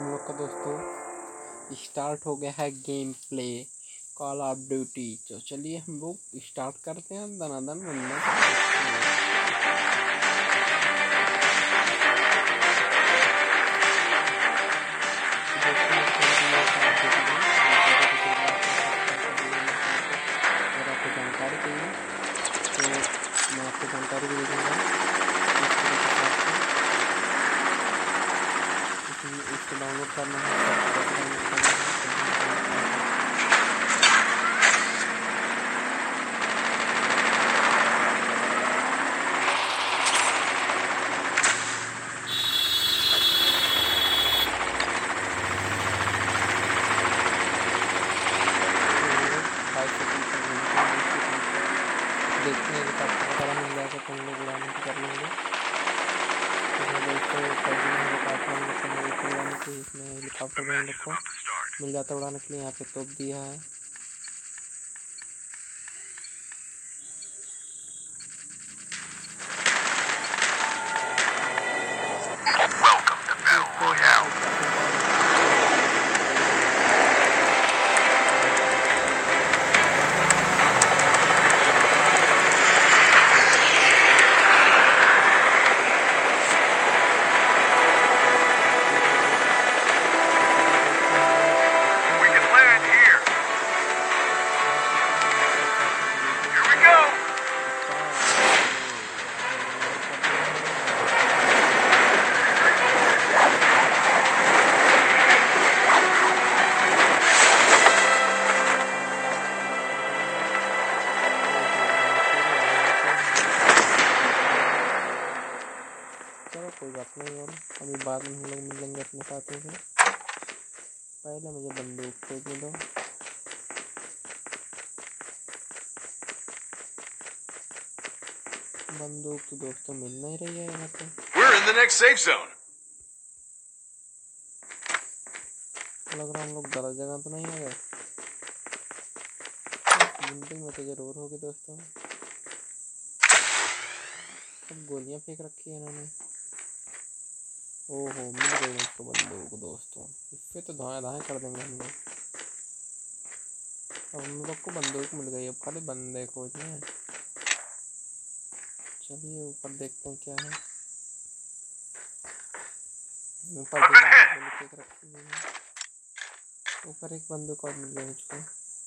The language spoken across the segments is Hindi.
हम लोग का दोस्तों स्टार्ट हो गया है game play call of duty. तो चलिए हम लोग स्टार्ट करते हैं दनादन बनना। जानकारी चाहिए तो मैं आपको जानकारी भी दे दूँगा। इसको डाउनलोड करना है, देखते हैं हेलीकॉप्टर मिल जाएगा तो हम लोग उड़ाने की कर लेंगे। इसमें हेलीकॉप्टर भी हम लोग को मिल जाता है उड़ाने के लिए। यहाँ पे तोप दिया है। चलो कोई बात नहीं, और अभी बाद में हम लोग मिलेंगे अपने साथियों से। पहले मुझे बंदूक फेंकने दो। बंदूक तो दोस्तों मिल नहीं रही है यहाँ पे। We're in the next safe zone. लग रहा हम लोग गलत जगह तो नहीं आ गए। बिल्डिंग में तो जरूर होगी दोस्तों। सब गोलियां फेंक रखी है इन्होंने। ओहो, मिल गई मुझको बंदूक दोस्तों। इस पे तो धाए धाए कर देंगे हम लोग। अब हम लोग को बंदूक मिल गई, अब खाली बंदे खोजने हैं। चलिए ऊपर देखते हैं क्या है। ऊपर एक बंदूक और मिल गई मुझको।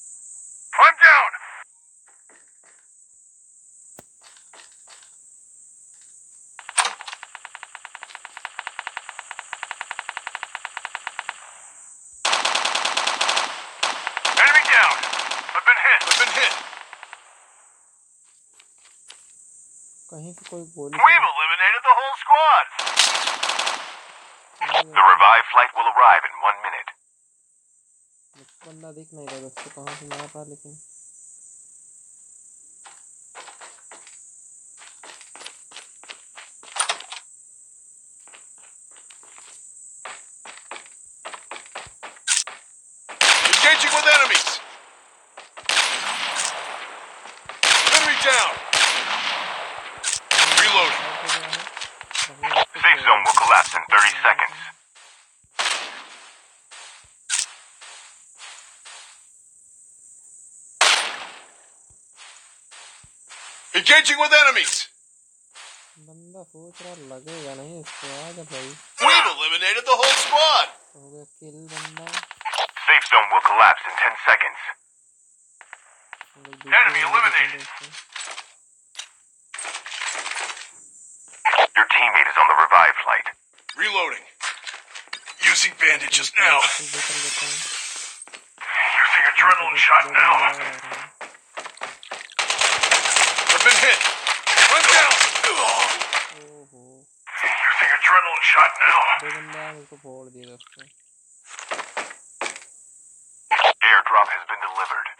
कहीं से कोई गोली। We've eliminated the whole squad. The revived flight will arrive in 1 minute. बंदा दिख नहीं रहा दोस्तों, कहाँ से मार रहा लेकिन। Engaging with enemies. Enemy down. Reloading. Safe zone will collapse in 30 seconds. Engaging with enemies. बंदा सोच रहा लगेगा नहीं इसको। आजा भाई। We've eliminated the whole squad. हो गया किल बंदा। Safe zone will collapse in 10 seconds. Enemy eliminated. Your teammate is on the revived flight. Reloading. Using bandages now. Using adrenaline shot now. I've been hit. Run down. Using adrenaline shot now. Airdrop has been delivered.